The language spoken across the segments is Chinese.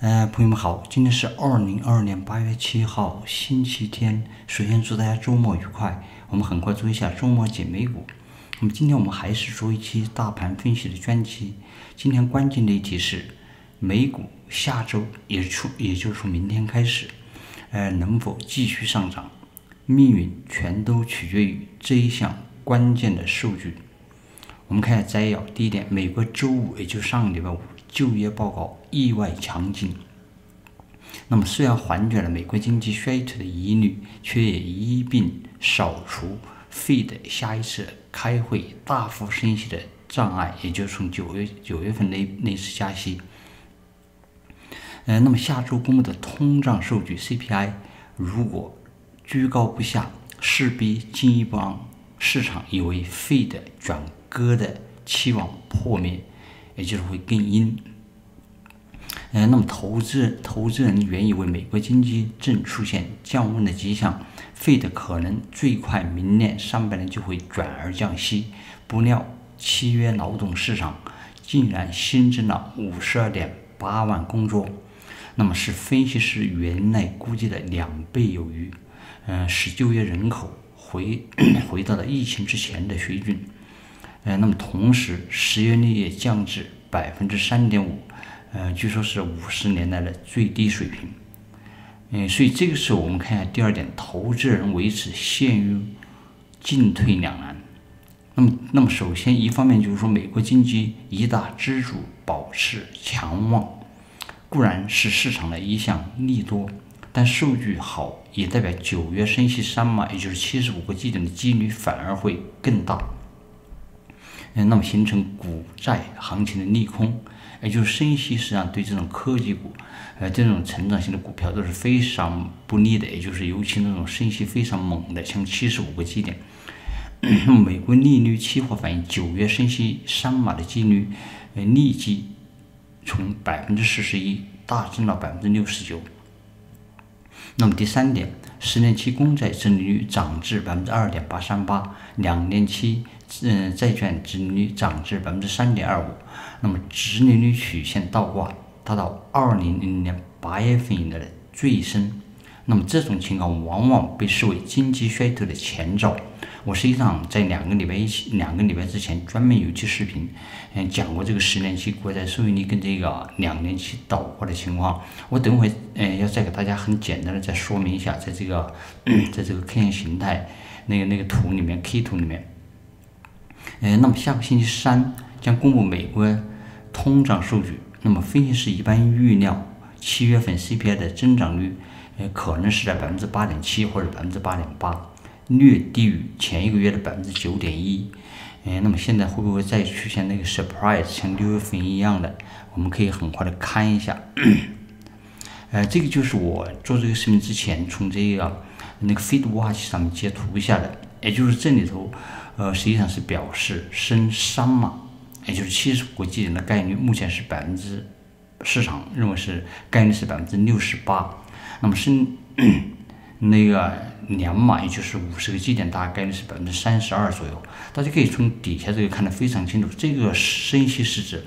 朋友们好，今天是2022年8月7号，星期天。首先祝大家周末愉快。我们很快做一下周末解美股。那么今天我们还是做一期大盘分析的专辑。今天关键的一题是美股下周，也就是从明天开始，能否继续上涨？命运全都取决于这一项关键的数据。我们看一下摘要。第一点，美国周五，也就是上个礼拜五，就业报告意外强劲。那么虽然缓解了美国经济衰退的疑虑，却也一并扫除Fed下一次开会大幅升息的障碍，也就是从九月份那次加息。那么下周公布的通胀数据 CPI 如果居高不下，势必进一步让市场以为Fed转鸽的期望破灭，也就是会更阴。那么投资人原以为美国经济正出现降温的迹象，Fed可能最快明年上半年就会转而降息。不料7月劳动市场竟然新增了52.8万工作，那么是分析师原来估计的2倍有余，使就业人口回到了疫情之前的水准。那么同时失业率也降至3.5%，据说是50年来的最低水平。所以这个时候我们看一下第二点，投资人为此陷于进退两难。那么首先一方面就是说，美国经济一大支柱保持强旺，固然是市场的一项利多，但数据好也代表9月升息3码，也就是75个基点的几率反而会更大。那么形成股债行情的利空，也就是升息实际上对这种科技股，这种成长性的股票都是非常不利的，也就是尤其那种升息非常猛的，像75个基点。美国利率期货反映9月升息3码的几率，立即从41%大增到69%。那么第三点，10年期公债殖利率涨至2.838%，2年期债券殖利率涨至3.25%，那么殖利率曲线倒挂达到2000年8月份以来的最深。那么这种情况往往被视为经济衰退的前兆。我实际上在2个礼拜之前专门有一期视频，讲过这个10年期国债收益率跟这个2年期倒挂的情况。我等会要再给大家很简单的再说明一下，在这个 K 线形态那个图里面 K 图里面。那么下个星期三将公布美国通胀数据。那么分析师一般预料7月份 CPI 的增长率可能是在8.7%或者8.8%，略低于前一个月的9.1%。那么现在会不会再出现那个 surprise， 像6月份一样的？我们可以很快的看一下。这个就是我做这个视频之前从这个FeedWatch 上面截图下的，也就是这里头实际上是表示升3码，也就是75个基点的概率，目前是市场认为是概率是68%。那么升那个2码，也就是50个基点，大概率是32%左右。大家可以从底下这个看得非常清楚，这个升息是指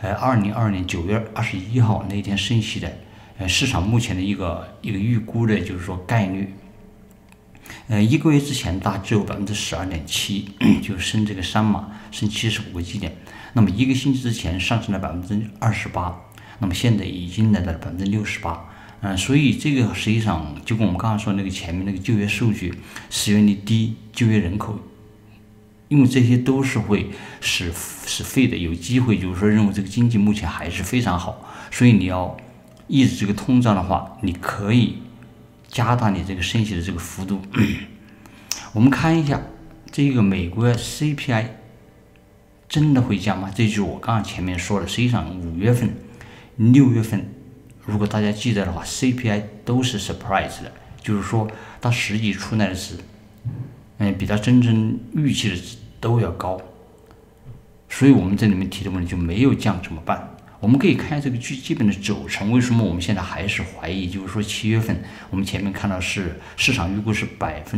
2022年9月21号那天升息的，市场目前的一个预估的就是说概率。1个月之前大只有12.7%，就升这个3码，升75个基点。那么1个星期之前上升了28%，那么现在已经来到了68%。所以这个实际上就跟我们刚刚说那个前面那个就业数据，失业率低，就业人口，因为这些都是会使Fed有机会，就是说认为这个经济目前还是非常好，所以你要抑制这个通胀的话，你可以加大你这个升息的这个幅度。我们看一下这个美国 CPI 真的会降吗？这就是我刚刚前面说的，实际上5月份、6月份。如果大家记得的话 ，CPI 都是 surprise 的，就是说它实际出来的是，比它真正预期的都要高。所以我们这里面提的问题就没有降怎么办？我们可以看这个基本的走程。为什么我们现在还是怀疑？就是说7月份我们前面看到是市场预估是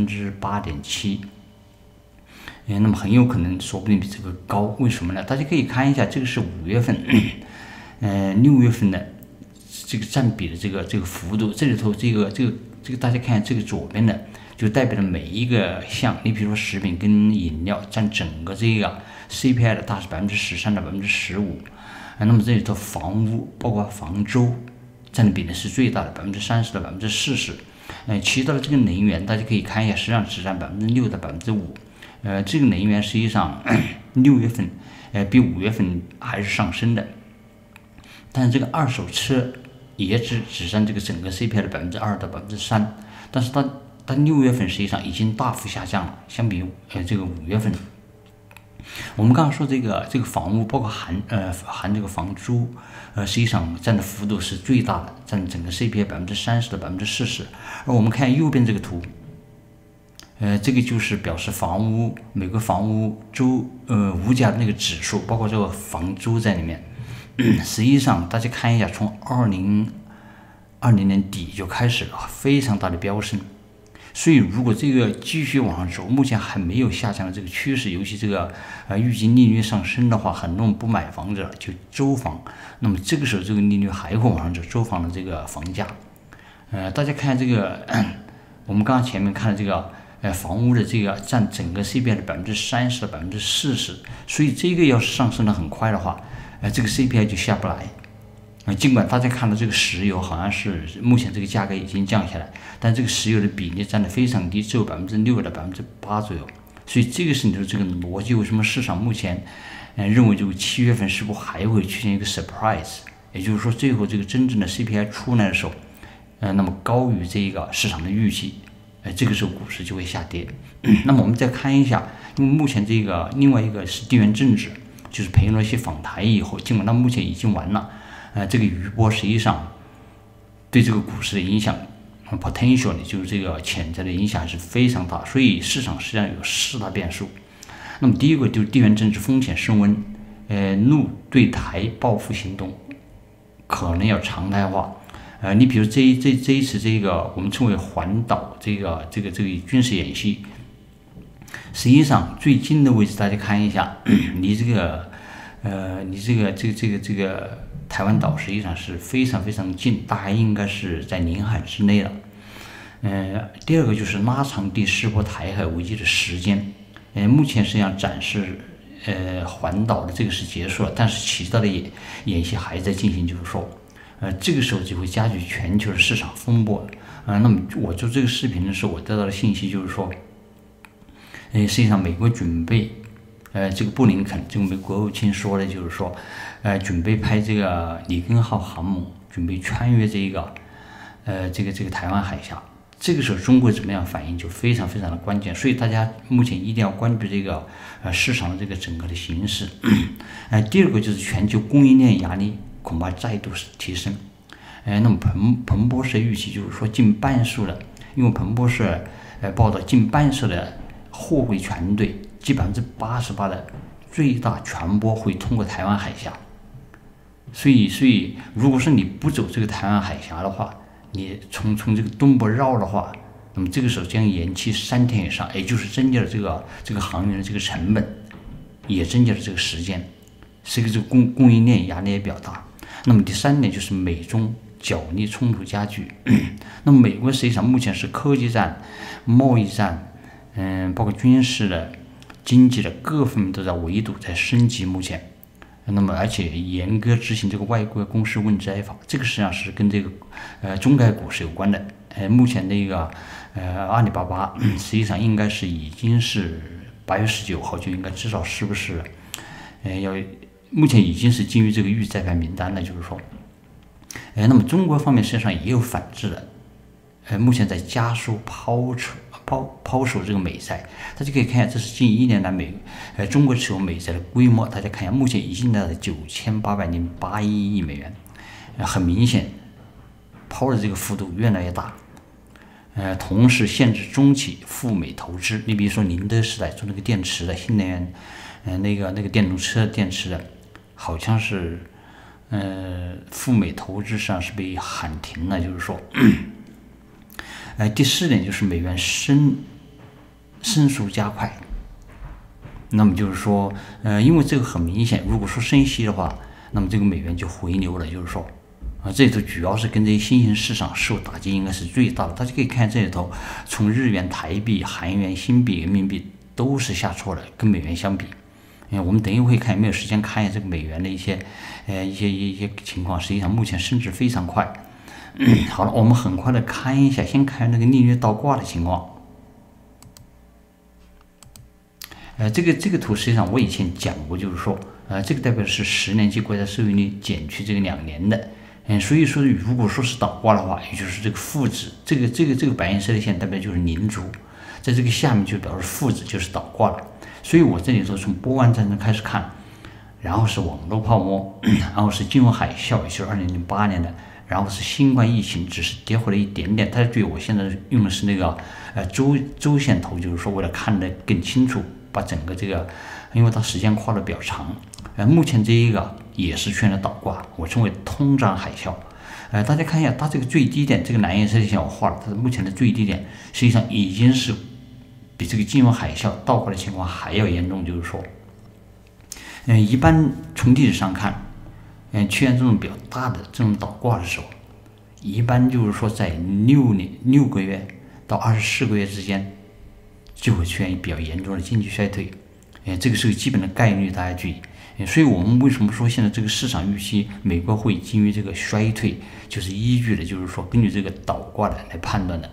8.7%，那么很有可能说不定比这个高。为什么呢？大家可以看一下，这个是5月份，6月份的。 这个占比的这个幅度。这里头这个大家看这个左边的就代表了每一个项，你比如说食品跟饮料占整个这个 CPI 的大是13%到15%，那么这里头房屋包括房租占的比例是最大的30%到40%，其他的这个能源大家可以看一下，实际上只占6%到5%，这个能源实际上6月份比5月份还是上升的，但是这个二手车也只占这个整个 CPI 的2%到3%，但是它6月份实际上已经大幅下降了，相比于这个5月份。我们刚刚说这个房屋包括含这个房租，实际上占的幅度是最大的，占整个 CPI 30%到40%。而我们看右边这个图，这个就是表示美国房屋物价的那个指数，包括这个房租在里面。实际上大家看一下，从2020年底就开始了非常大的飙升。所以，如果这个继续往上走，目前还没有下降的这个趋势，尤其这个预计利率上升的话，很多人不买房子了，就租房。那么这个时候，这个利率还会往上走，租房的这个房价。大家看这个，我们刚刚前面看的这个房屋的这个占整个 CPI 的30%到40%，所以这个要是上升的很快的话，这个 CPI 就下不来。尽管大家看到这个石油好像是目前这个价格已经降下来，但这个石油的比例占得非常低，只有6%到8%左右。所以这个是你说这个逻辑，为什么市场目前认为这个7月份是不是还会出现一个 surprise？ 也就是说，最后这个真正的 CPI 出来的时候，那么高于这个市场的预期，这个时候股市就会下跌。那么我们再看一下，因为目前这个另外一个是地缘政治，就是佩洛西访台以后，尽管到目前已经完了。这个余波实际上对这个股市的影响 potential 就是这个潜在的影响还是非常大，所以市场实际上有4大变数。那么第一个就是地缘政治风险升温，陆对台报复行动可能要常态化。你比如这一次这个我们称为环岛这个军事演习，实际上最近的位置大家看一下，离这个台湾岛实际上是非常非常近，大概应该是在领海之内了。第二个就是拉长第4波台海危机的时间。目前实际上展示环岛的这个是结束了，但是其他的演习还在进行，就是说，这个时候就会加剧全球的市场风波。那么我做这个视频的时候，我得到的信息就是说，实际上美国准备。这个布林肯，这个美国国务卿说的就是说，准备派这个里根号航母，准备穿越这个台湾海峡。这个时候中国怎么样反应就非常非常的关键，所以大家目前一定要关注这个市场的这个整个的形势。第二个就是全球供应链压力恐怕再度提升。那么彭博社预期就是说，近半数的，因为彭博社报道近半数的货柜船队。基88%的最大船舶会通过台湾海峡，所以如果说你不走这个台湾海峡的话，你从这个东部绕的话，那么这个时候将延期3天以上，也就是增加了这个航运的这个成本，也增加了这个时间，这个供应链压力也比较大。那么第3点就是美中角力冲突加剧。那么美国实际上目前是科技战、贸易战，包括军事的。经济的各方面都在围堵，在升级。目前，那么而且严格执行这个外国公司问责法，这个实际上是跟这个中概股是有关的。目前那个阿里巴巴实际上应该是已经是8月19号就应该知道是不是目前已经是进入这个预摘牌名单了，就是说，那么中国方面实际上也有反制的，目前在加速抛售这个美债，大家可以看一下，这是近1年来中国持有美债的规模，大家看一下，目前已经达到9808亿美元，很明显，抛的这个幅度越来越大。同时限制中企赴美投资，你比如说宁德时代做那个电池的新能源，那个电动车电池的，好像是赴美投资上是被喊停了，就是说。第4点就是美元升速加快，那么就是说，因为这个很明显，如果说升息的话，那么这个美元就回流了，就是说， 这里头主要是跟这些新兴市场受打击应该是最大的。大家可以看这里头，从日元、台币、韩元、新币、人民币都是下挫的，跟美元相比。我们等一会看有没有时间看一下这个美元的一些情况。实际上目前升值非常快。好了，我们很快的看一下，先看那个利率倒挂的情况。这个图实际上我以前讲过，就是说，这个代表是10年期国债收益率减去这个2年的。所以说，如果说是倒挂的话，也就是这个负值，这个白颜色的线代表就是零轴，在这个下面就表示负值，就是倒挂了。所以我这里说从波湾战争开始看，然后是网络泡沫，然后是金融海啸，也就是2008年的，然后是新冠疫情，只是跌回了一点点。大家注意，我现在用的是那个周线图，就是说为了看得更清楚，把整个这个，因为它时间跨的比较长。目前这一个也是出现了倒挂，我称为通胀海啸。大家看一下，它这个最低点，这个蓝颜色的线我画了，它目前的最低点实际上已经是比这个金融海啸倒挂的情况还要严重。就是说，一般从历史上看，出现这种比较大的这种倒挂的时候，一般就是说在6个月到24个月之间，就会出现比较严重的经济衰退。这个是个基本的概率，大家注意。所以我们为什么说现在这个市场预期美国会进入这个衰退，就是依据的就是说根据这个倒挂的来判断的。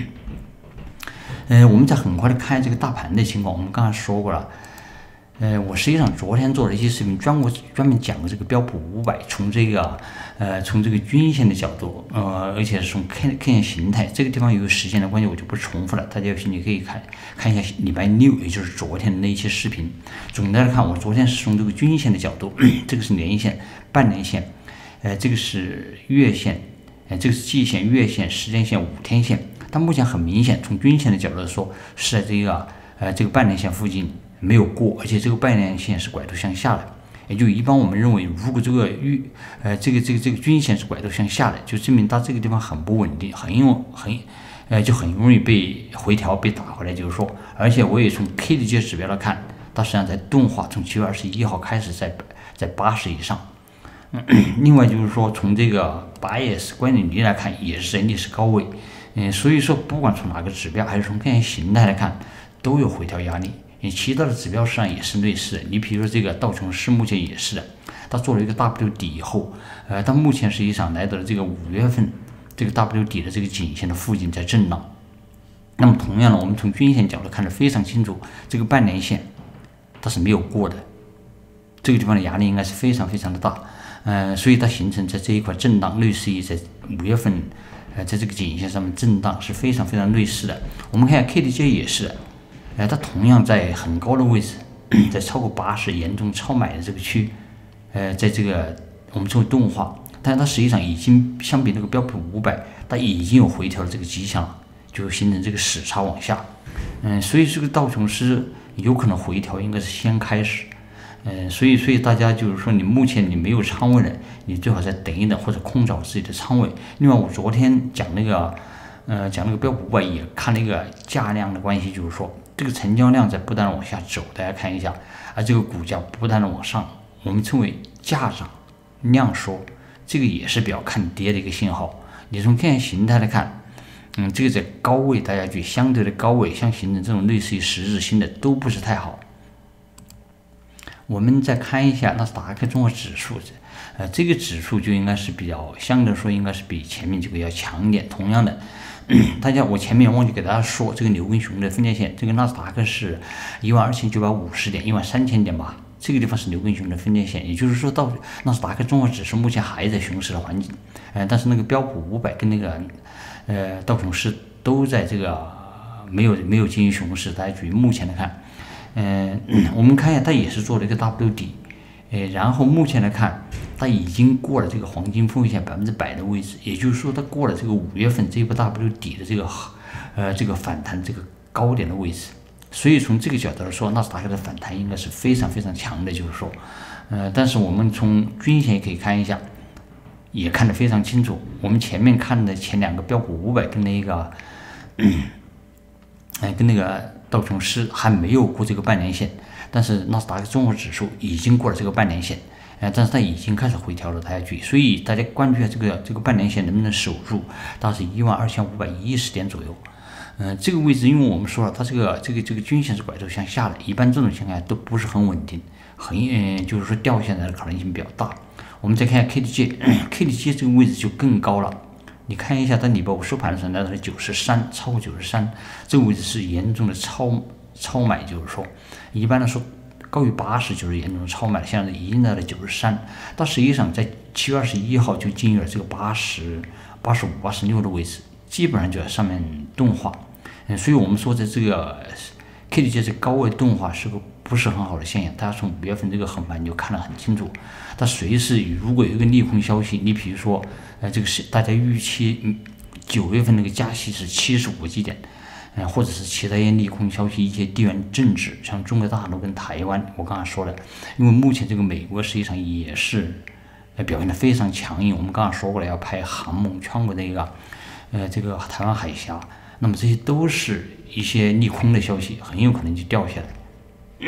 我们再很快的看这个大盘的情况，我们刚才说过了。我实际上昨天做了一些视频，专门讲的这个标普500，从这个均线的角度，而且是从 K 线形态这个地方有时间的关系，我就不重复了。大家有兴趣可以看一下礼拜6，也就是昨天的那一些视频。总的来看，我昨天是从这个均线的角度，这个是年线、半年线，这个是月线，这个是季线、月线、时间线、5天线。但目前很明显，从均线的角度来说，是在这个半年线附近没有过，而且这个半年线是拐头向下的。也就一般我们认为，如果这个均线是拐头向下的，就证明它这个地方很不稳定，很容易被回调、被打回来。就是说，而且我也从 K 的这些指标来看，它实际上在钝化，从7月21号开始在80以上。另外就是说，从这个bias 观点力来看，也是在历史高位。所以说不管从哪个指标，还是从 K 线形态来看，都有回调压力。其他的指标上也是类似的，你比如说这个道琼斯目前也是的，它做了一个 W 底以后，它目前实际上来到了这个5月份这个 W 底的这个颈线的附近在震荡。那么同样的，我们从均线角度看得非常清楚，这个半年线它是没有过的，这个地方的压力应该是非常非常的大，所以它形成在这一块震荡，类似于在5月份，在这个颈线上面震荡是非常非常类似的。我们看下 KDJ 也是的。它同样在很高的位置，在超过80严重超买的这个区，在这个我们称为钝化，但是它实际上已经相比那个标普500，它已经有回调的这个迹象了，就形成这个死叉往下。所以这个道琼斯有可能回调应该是先开始。所以大家就是说，你目前你没有仓位的，你最好再等一等，或者空找自己的仓位。另外，我昨天讲那个标普500也看了一个价量的关系，就是说这个成交量在不断的往下走，大家看一下，而这个股价不断的往上，我们称为价涨量缩，这个也是比较看跌的一个信号。你从 K 线形态来看，这个在高位，大家就相对的高位，像形成这种类似于十字星的都不是太好。我们再看一下纳斯达克综合指数，这个指数就应该是比较相对来说应该是比前面这个要强一点。同样的，我前面忘记给大家说，这个牛跟熊的分界线，这个纳斯达克是12950点，13000点吧，这个地方是牛跟熊的分界线，也就是说到纳斯达克综合指数目前还在熊市的环境，但是那个标普500跟那个道琼斯都在这个没有进行熊市。大家注意目前来看，我们看一下，它也是做了一个 W 底，然后目前来看，它已经过了这个黄金分位线100%的位置，也就是说，它过了这个5月份这波 W 底的这个反弹这个高点的位置。所以从这个角度来说，纳斯达克的反弹应该是非常非常强的，就是说，但是我们从均线也可以看一下，也看得非常清楚。我们前面看的前2个标普500跟那个道琼斯还没有过这个半年线，但是纳斯达克综合指数已经过了这个半年线， 但是它已经开始回调了，大家注意，所以大家关注一下这个半年线能不能守住，大概是12510点左右。这个位置，因为我们说了，它这个均线是拐头向下的，一般这种情况下都不是很稳定，就是说掉下来的可能性比较大。我们再看一下 KDJ，KDJ 这个位置就更高了。你看一下，在礼拜五收盘的时候，来到了93，超过93，这个位置是严重的超买，就是说，一般来说高于80就是严重的超买，现在已经来了93。它实际上在7月21号就进入了这个80、85、86的位置，基本上就在上面钝化。所以我们说在这个 KDJ 这高位钝化是个不是很好的现象，大家从5月份这个横盘就看得很清楚。它随时如果有一个利空消息，你比如说，这个是大家预期9月份那个加息是75个基点，或者是其他一些利空消息，一些地缘政治，像中国大陆跟台湾，我刚才说的，因为目前这个美国实际上也是表现得非常强硬。我们刚刚说过了，要派航母穿过这个台湾海峡，那么这些都是一些利空的消息，很有可能就掉下来。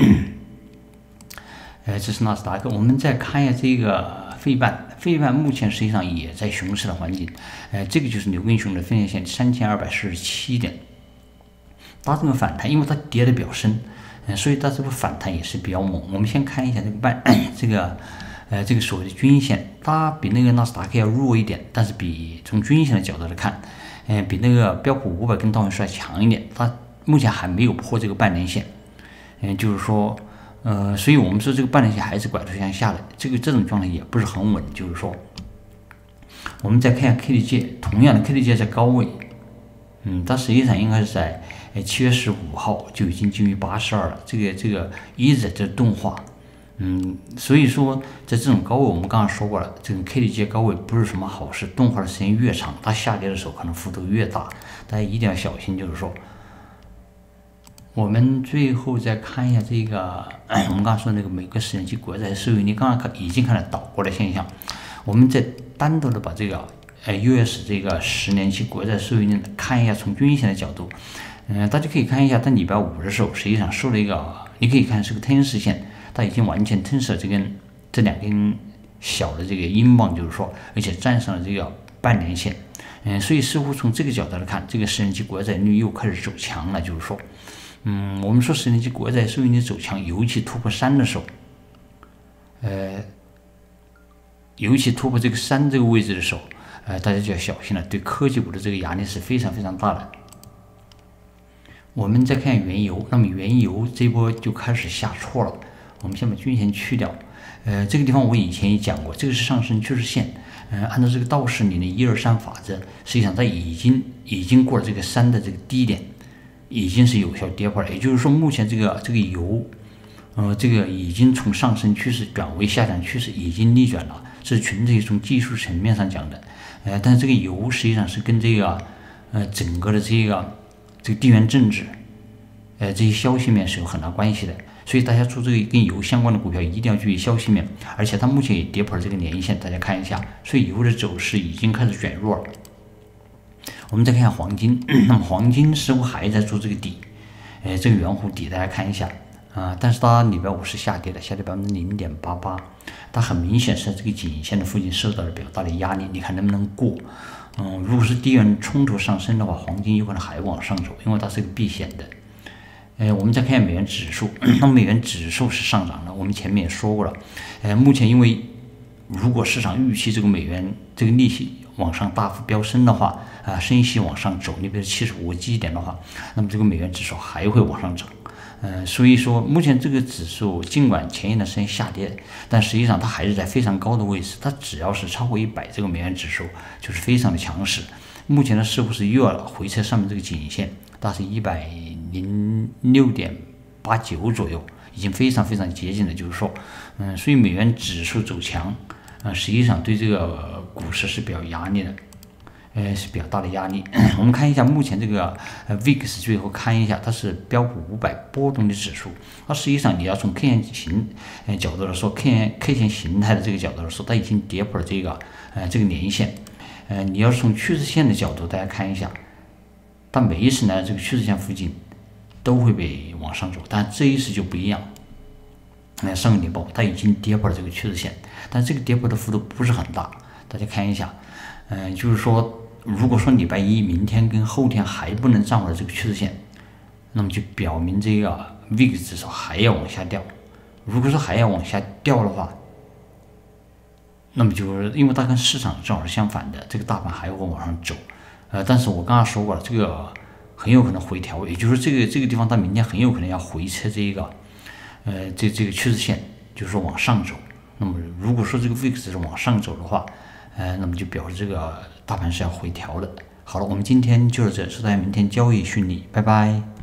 这是纳斯达克。我们再看一下这个费半目前实际上也在熊市的环境。这个就是牛根熊的分线线3247点，它这个反弹，因为它跌得比较深，所以它这个反弹也是比较猛。我们先看一下这个所谓的均线，它比那个纳斯达克要弱一点，但是从均线的角度来看，比那个标普500跟道琼斯要强一点。它目前还没有破这个半年线，就是说。所以我们说这个半年线还是拐头向下的，这种状态也不是很稳。就是说，我们再看一下 KDJ， 同样的 KDJ 在高位，它实际上应该是在7月15号就已经进入82了，这个一直在这钝化，所以说在这种高位，我们刚刚说过了，这种 KDJ 高位不是什么好事，钝化的时间越长，它下跌的时候可能幅度越大，大家一定要小心。就是说。我们最后再看一下这个，我们刚刚说那个美国10年期国债收益率，刚刚已经看到倒过的现象。我们再单独的把这个US 这个10年期国债收益率看一下，从均线的角度，大家可以看一下，在礼拜五的时候，实际上收了一个，你可以看是个吞噬线，它已经完全吞噬了这两根小的这个英镑，就是说，而且站上了这个半年线，所以似乎从这个角度来看，这个10年期国债率又开始走强了，就是说。我们说10年期国债收益率走强，尤其突破3的时候，尤其突破这个3这个位置的时候，大家就要小心了，对科技股的这个压力是非常非常大的。我们再看原油，那么原油这波就开始下挫了。我们先把均线去掉，这个地方我以前也讲过，这个是上升趋势线，按照这个道氏里的123法则，实际上它已经过了这个3的这个低点。已经是有效跌破了，也就是说，目前这个油，这个已经从上升趋势转为下降趋势，已经逆转了，是纯粹从技术层面上讲的。但是这个油实际上是跟这个整个的这个地缘政治，这些消息面是有很大关系的。所以大家做这个跟油相关的股票一定要注意消息面，而且它目前也跌破了这个年线，大家看一下，所以油的走势已经开始转弱了。我们再看一下黄金，那么黄金似乎还在做这个底，这个圆弧底，大家看一下但是它礼拜五是下跌的，下跌0.88%，它很明显是在这个颈线的附近受到了比较大的压力，你看能不能过？如果是地缘冲突上升的话，黄金有可能还往上走，因为它是个避险的。我们再看一下美元指数，那么美元指数是上涨的，我们前面也说过了，目前因为如果市场预期这个美元这个利息往上大幅飙升的话，升息往上走，你比如75个基点的话，那么这个美元指数还会往上涨。所以说目前这个指数尽管前一段时间下跌，但实际上它还是在非常高的位置，它只要是超过100，这个美元指数就是非常的强势。目前呢，似乎是又要回测上面这个颈线，大概是106.89左右，已经非常非常接近了。就是说，所以美元指数走强，实际上对这个股市是比较压力的。是比较大的压力。我们看一下目前这个VIX， 最后看一下，它是标普500波动的指数。它实际上你要从 K 线形角度来说，K 线形态的这个角度来说，它已经跌破了这个年线。你要是从趋势线的角度，大家看一下，它每一次呢这个趋势线附近都会被往上走，但这一次就不一样。 上个礼拜它已经跌破了这个趋势线，但这个跌破的幅度不是很大。大家看一下，就是说，如果说礼拜一、明天跟后天还不能站稳这个趋势线，那么就表明这个 VIX 指数还要往下掉。如果说还要往下掉的话，那么就是因为它跟市场正好是相反的，这个大盘还会往上走。但是我刚刚说过了，这个很有可能回调，也就是这个地方它明天很有可能要回撤这个这个趋势线，就是说往上走。那么如果说这个 VIX 是往上走的话，那么就表示这个大盘是要回调的。好了，我们今天就到这，祝大家明天交易顺利，拜拜。